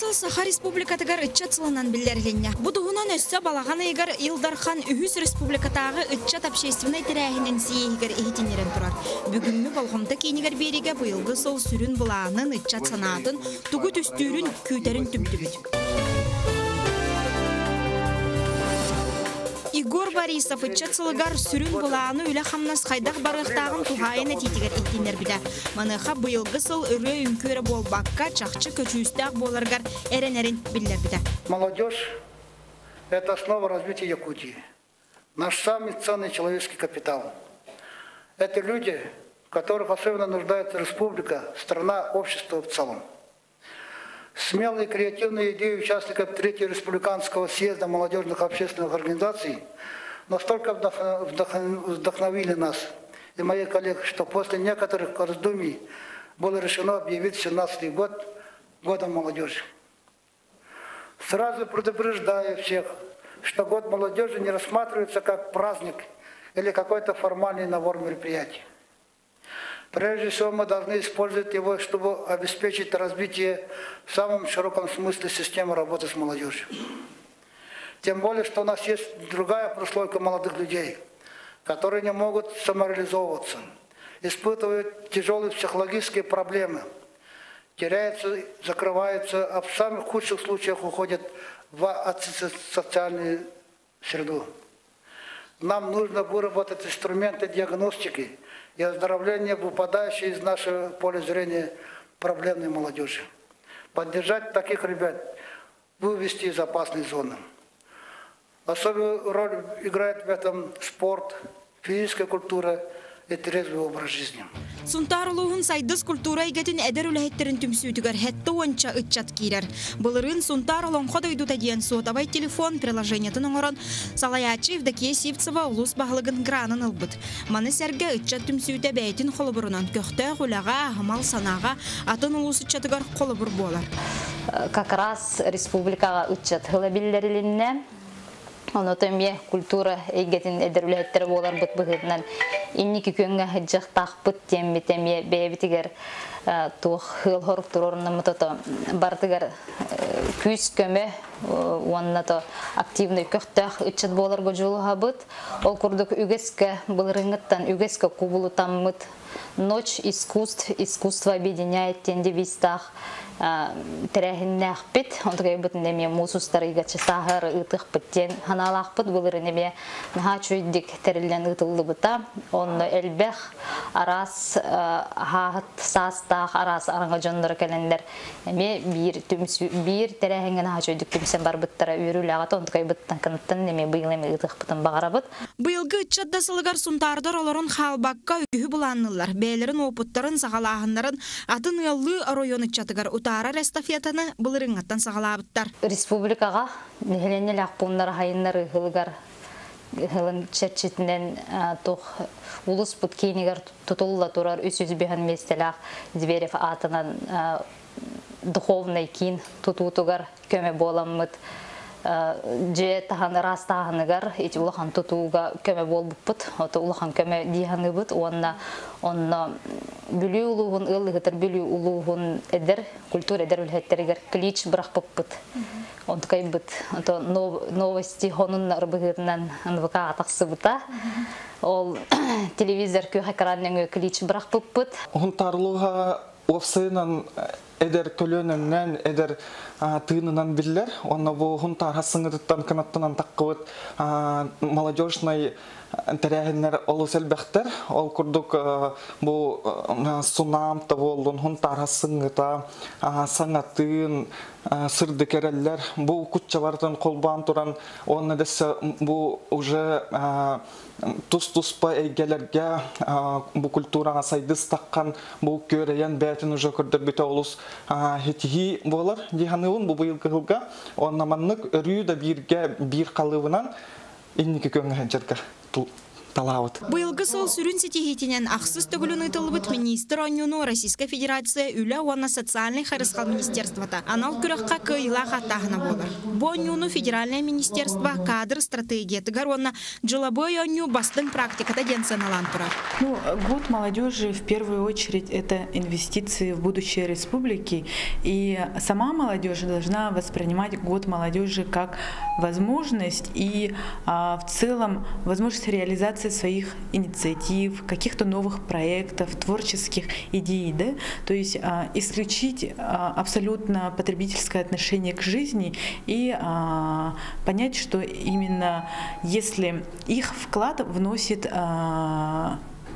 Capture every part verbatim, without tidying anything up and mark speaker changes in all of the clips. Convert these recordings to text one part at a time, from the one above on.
Speaker 1: Саха Республикатыгар ытчат сылынан билдерленне. Будугунан өссө балаган егер Илдархан Үхүс Республикатагы ытчат общественный тирәһинен сиегер эхитинерен турар. Бүгүнмү болгомда кейнигер бериге быйылгы сол сүрүн булаанын ытчат санаатын тугу түстүүрүн күйтерин түмтүбүт. Игор Борисов ытчат сылыгар сүрүн булааны үле хамнас хайдах барыктагын тугайына титигер иттинер биде. Маныха быйылгы сыл өрө үңкөрө болбакка чакчы көчүүстак боларгар эренерин билдер биде.
Speaker 2: Молодежь – это основа развития Якутии. Наш самый ценный человеческий капитал. Это люди, в которых особенно нуждается республика, страна, общество в целом. Смелые креативные идеи участников Третьего республиканского съезда молодежных общественных организаций настолько вдохновили нас и моих коллег, что после некоторых раздумий было решено объявить семнадцатый год годом молодежи. Сразу предупреждаю всех, что год молодежи не рассматривается как праздник или какой-то формальный набор мероприятий. Прежде всего, мы должны использовать его, чтобы обеспечить развитие в самом широком смысле системы работы с молодежью. Тем более, что у нас есть другая прослойка молодых людей, которые не могут самореализовываться, испытывают тяжелые психологические проблемы, теряются, закрываются, а в самых худших случаях уходят в антисоциальную среду. Нам нужно выработать инструменты диагностики и оздоровления выпадающей из нашего поля зрения проблемной молодежи. Поддержать таких ребят, вывести из опасной зоны. Особую роль играет в этом спорт, физическая культура и трезвый образ жизни.
Speaker 1: Сунтарлуğun saydıs kultura igetin eder ülehitlerin tümsütüger hette onça ıtçat kirer. Былырын Сунтарлуğun kodaydu tadiyen sotabay telefon приложениятын оңорон Салаячы Евдокия Сивцева улус бағылығын гранын ылбыт. Маны сәрге ытчат түмсүйті бәйтін қолыбырынан көхті ғулаға, ғымал санаға атын улус ытчатыгар қолыбыр болар.
Speaker 3: Как раз республикаға ытчат ғылабиллерілінне Оны төмие культура егетін әдірләттері болар бұт бұғытынан. Иннекі көнге хыджық тақпыт темі темие бәйбітігер туық хыл хорық тұрорынны мұтыты бартығар күз көмі онына то активный көқтәқ үтчет болар ғожулыға бұт. Ол күрдік үгескі бұлырыңыттан үгескі кубылы таммыт. Ночь искусств, искусство объединяет тенде вистах. Терехиннах бит, он такой бит неме мусустары гачи сахар итых биттен ханалах бит булыр неме нахачу дик терилен итылды бита, он элбех арас хат састах арас араңа жондыр келендер неме бир түмсү бир терехинген нахачу дик түмсен бар биттара үрүлөгө он такой биттен кынттын неме быйыл эме итых битен багара бит.
Speaker 1: Быйылгы ытчатда сылыгар сунтардар олорун халбакка үгү буланнылар, бээлерин опуттарын сагалаахындарын атын ыллы район ытчатыгар Тара эстафетаны былырыңаттан сагалабыттар.
Speaker 3: Республикаға нехелене лақпундар хайыннары хылгар хылын чечетинен тох улус бут кейнигер тутулла турар үс жүз бехан местелах Зверев атынан духовный кин тутутугар көме боламмыт. Же тахан растаханыгар эти улахан тутууга көме болбуппут, ото улахан көме диханыбыт, онна онна бүлүү улугун ылыгытыр бүлүү улугун эдер культура эдер үлһеттеригер клич брахпыппыт. Онткай быт, ото новости хонун рыбыгытынан НВК атаксыбыта. Ол телевизор күйе экраннан клич брахпыппыт.
Speaker 4: Онтарлуга офсайнан эдер төлөнүнөн эдер тыынынан биллер, онна бу хунтар хасыңыттан канаттан таккыбыт молодежный терәһиннәр олуселбәхтер, ол курдук бу сунамта болдун хунтар хасыңыта саңатын сырды кереллер, бу кутчалардан колбан туран, онна десе бу уже тус-туспа эйгелерге бу культурага сайдыс таккан бу көрәйен бәтин уже көрдөр бите олус хетиги болар диханылын бу быйылгы жылга онна маннык өрүү да бирге бир калыбынан инники көңгө жерге талаут.
Speaker 1: Быйылгы сыл сүрүн сетихитинен ахсыз төгілін ытылбыт министр онюну Российская Федерация үлі уанна социальный харысқал министерствота. Анал күріққа кыйла хаттағына болыр. Бу онюну федеральное министерство кадр стратегия тыгар уанна джилабой оню бастын практиката ден саналан турар.
Speaker 5: Ну, год молодежи в первую очередь это инвестиции в будущее республики. И сама молодежь должна воспринимать год молодежи как возможность и а, в целом возможность реализации своих инициатив, каких-то новых проектов, творческих идей, да? То есть а, исключить а, абсолютно потребительское отношение к жизни и а, понять, что именно если их вклад вносит а,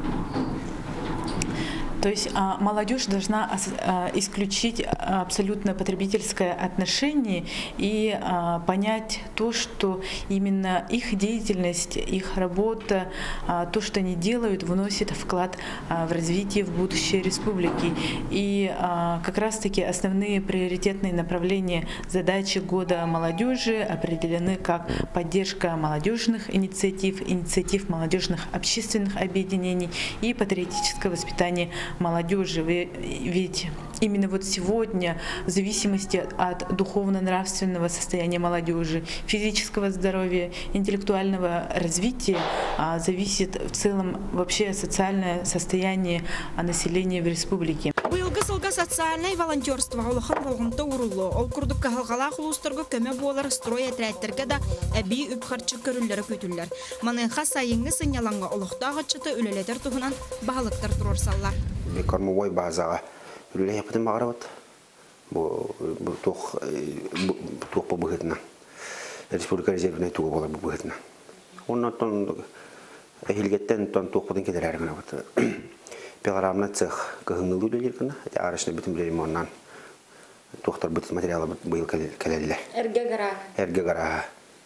Speaker 5: то есть а, молодежь должна а, исключить абсолютно потребительское отношение и а, понять то, что именно их деятельность, их работа, а, то, что они делают, вносит вклад а, в развитие в будущее республики. И а, как раз-таки основные приоритетные направления задачи года молодежи определены как поддержка молодежных инициатив, инициатив молодежных общественных объединений и патриотическое воспитание молодежи. Ведь именно вот сегодня, в зависимости от духовно-нравственного состояния молодежи, физического здоровья, интеллектуального развития, зависит в целом вообще социальное состояние населения в республике.
Speaker 1: Быйылгы сылга социальный волонтерство олохан болгонто урулу. Ол курдук кахалгала хулустарга көмө болар строй отрядтерге да әби үпхарчы көрүлләре көтүлләр. Манынха сайынгы сыняланга олохтагы чыты үлелетер тугунан баалыктар турар саллар.
Speaker 6: Кормовой базага үлеле яптым багарабат. Бу бу тох тох по быгытна. Республика резервный тугу болар бу быгытна. Оннан тон эхилгеттен тон тох бодын келер гана бат. Пеларамна цех кыгыңылы үлелер гана. Арышны битим билем оннан. Тохтар бит материалы быйыл келелле. Эрге гара. Эрге гара.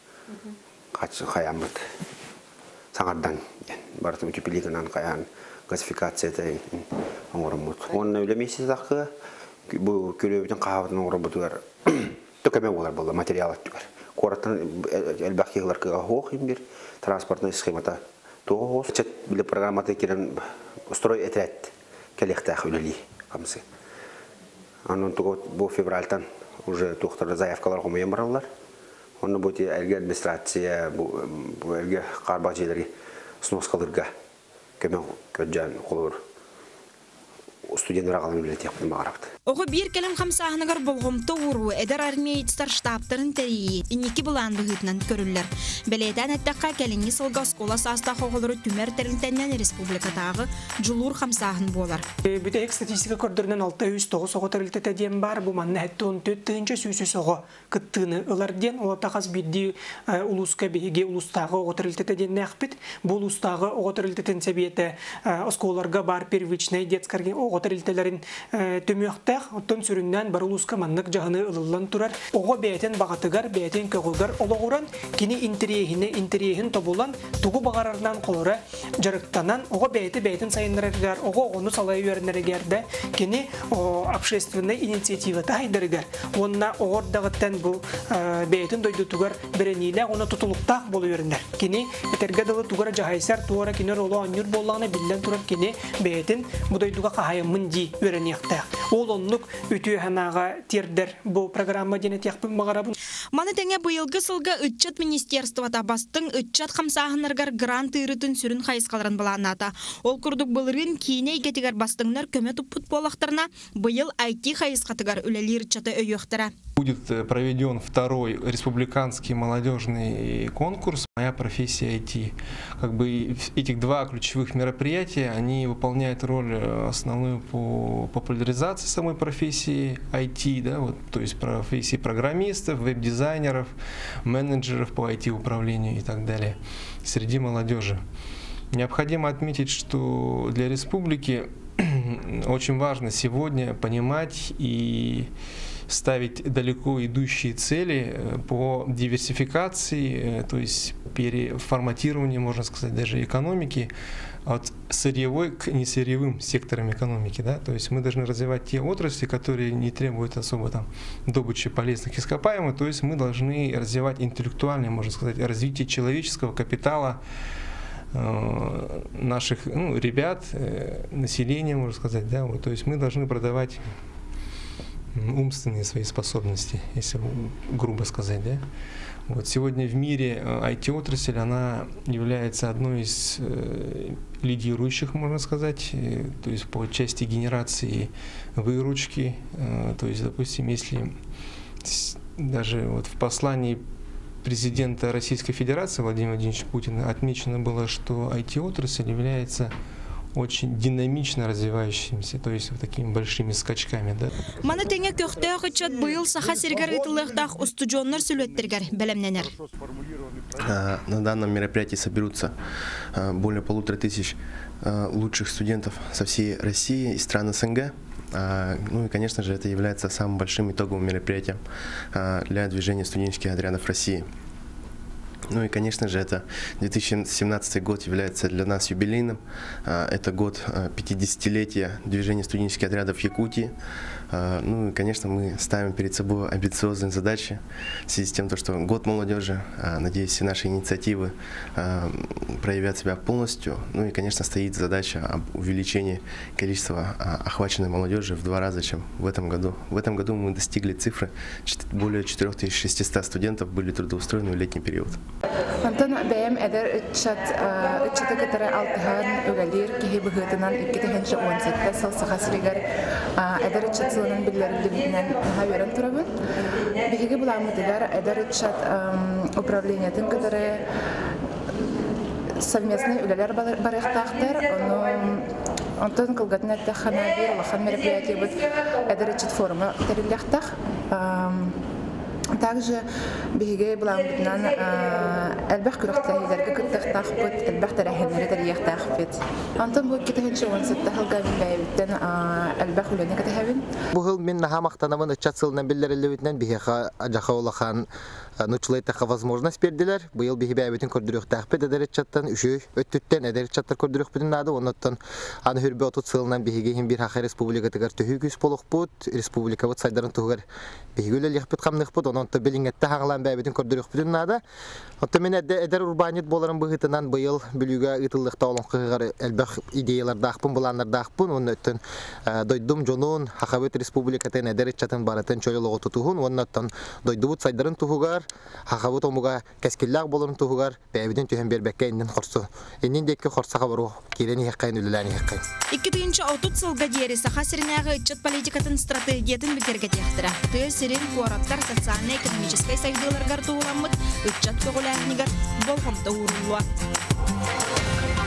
Speaker 6: Кач хаямбыт. Саңардан бартым үчүпилигинан каян газификация это оңормут. Он үлемесе закы бу күлөбүтүн кабатын оңромутугар. Төкөмө болар болду материал түгөр. Кораттан элбакыйлар кыга хохим бир транспортный схемата тоос чет биле программата кирен строй отряд келехтах үлели камсы. Анын туго бу февральтан уже тухтар заявкалар комуя баралар. Оны бути элге администрация бу элге карбажелери сноскалырга көмө көжөн колор студенттер агалын билет япты магарапты.
Speaker 1: Ого бир келем хамсаһынагар болгомто уру эдер армейцтар штабтарын терии инники булан быгытнан көрүлләр. Беледән әттәкка келинги сылга скола саста хоголору түмәр терилтәннән республикадагы жулур хамсаһын болар.
Speaker 7: Бүтек статистика көрдөрнән алты йөз тогуз ого терилтәтә диен бар бу манна хәтта он төрт тыгынча сүсүс ого кыттыны ыларден олата хас бидди улуска биге улустагы ого терилтәтә диен нәхбит бу улустагы ого терилтәтен сәбиете осколарга бар первичный детскарга ого терилтәләрен төмөктә оттон сүрүннән бар улуска маннык жагыны ылыллан турар. Ого бәйтен багатыгар бәйтен көгүгар ологуран кини интерьехине интерьехин тобулан тугу багарардан колора жарыктанан ого бәйте бәйтен сайыннарыгар ого ону салай вернәргәрдә кини общественный инициатива тайдыргар. Онна огордагыттан бу бәйтен дойдутугар беренилә оны тутулукта болу вернәр. Кини этергә дылы тугара жаһайсар туара кинер оло анюр боллагына биллән турар кини бәйтен бу дойдуга кахайымын ди вернәктә. Ол онлук үтү ханага тирдер бу программа денет яқпын магарабын.
Speaker 1: Маны теңе быйылгы сылга ытчат министерствота бастың ытчат хамсаһынаргар грант ырытын сүрүн хайыскаларын баланата. Ол курдук былырын кийне игетигер бастыңнар көмө туппут болактарына быйыл ай ти хайыскатыгар үлелир ытчаты өйөктара.
Speaker 8: Будет проведен второй республиканский молодежный конкурс «Моя профессия ай ти». Как бы этих два ключевых мероприятия, они выполняют роль основную по популяризации самой профессии ай ти, да, вот, то есть профессии программистов, веб-дизайнеров, менеджеров по ай ти-управлению и так далее среди молодежи. Необходимо отметить, что для республики очень важно сегодня понимать и ставить далеко идущие цели по диверсификации, то есть переформатированию, можно сказать, даже экономики от сырьевой к несырьевым секторам экономики. Да? То есть мы должны развивать те отрасли, которые не требуют особо там добычи полезных ископаемых, то есть мы должны развивать интеллектуальное, можно сказать, развитие человеческого капитала наших ну, ребят, населения, можно сказать, да, вот, то есть мы должны продавать умственные свои способности, если грубо сказать, да. Вот сегодня в мире ай ти-отрасль, она является одной из э, лидирующих, можно сказать, э, то есть по части генерации выручки, э, то есть, допустим, если даже вот в послании президента Российской Федерации Владимира Владимировича Путина отмечено было, что ай ти-отрасль является очень динамично развивающимся, то есть вот такими большими скачками, да.
Speaker 1: Мана теңе көктө кычат быйыл саха сергер итылыктах устудионнор сүлөттергер белемненер.
Speaker 9: На данном мероприятии соберутся более полутора тысяч лучших студентов со всей России и стран СНГ. Ну и, конечно же, это является самым большим итоговым мероприятием для движения студенческих отрядов России. Ну и, конечно же, это две тысячи семнадцатый год является для нас юбилейным. Это год пятидесятилетия движения студенческих отрядов Якутии. Ну и, конечно, мы ставим перед собой амбициозные задачи в связи с тем, что год молодежи. Надеюсь, все наши инициативы проявят себя полностью. Ну и, конечно, стоит задача об увеличении количества охваченной молодежи в два раза, чем в этом году. В этом году мы достигли цифры более четырёх тысяч шестисот студентов были трудоустроены в летний период.
Speaker 10: Антон бәйем әдер үтчат үтчаты кытары алтыхан үгәлир киһи быһытынан иккетеһенче он сетте сылсыха сиригер әдер үтчат сылынан билләрилебинен хаверен турабын. Биһиге буламытыгар әдер үтчат управлениятын кытары совместный үләләр барыхтахтар. Антон кылгатна тахана бир лахан мероприятие бит әдер үтчат форума териләхтах. Также биһиге буламытынан әлбәх күрәхтәһиләргә кыттахтахпыт, әлбәх тәрәһеннәре тәрияхтахпыт. Антон бу китәһенче он сетте хылга бәйбиттән әлбәх үләне китәһәбин.
Speaker 11: Бу хыл мен наһа мактанамын чат сылынан билләрелебитнән биһига аҗаха улахан нучлайтаха возможность бердиләр. Быел биһи бәйбитен көрдүрәхтәхпыт әдәрәчәттән үчү өттүттән әдәрәчәттәр көрдүрәхпытын нады. Оннан аны хүрбе отут сылынан биһиге һәм бир хаха республика тигәр төһүгүс полукпут, республика вот сайдарын тугар биһигеле лехпит камныхпут. Оннан та билингәттә хагылан бәйбитен көрдүрәхпытын нады. Онтан мен әдәр урбанит боларын быһытынан быел бүлүгә итыллыкта олонкыгар әлбәх идеялар дахпын буланнар дахпын. Оннан дойдум жонун хахабет республикатын әдәрәчәттән баратын чөйлөгө тутугун. Оннан дойдубут сайдарын тугар хахабут омуга кескилләр боларын тугар бәйбитен төһән бербәккә инден хорсу. Иннен дәккә хорсага бару кирени хаккан үлеләне хаккан.
Speaker 1: икенче отут сылга диәре саха сирнәгы ичет политикатын стратегиятын бикергә тәхтира. Ты сирен куараттар социально-экономический сайдыларга тугыламыт ичет көгөләрнигә болгом та урулуа.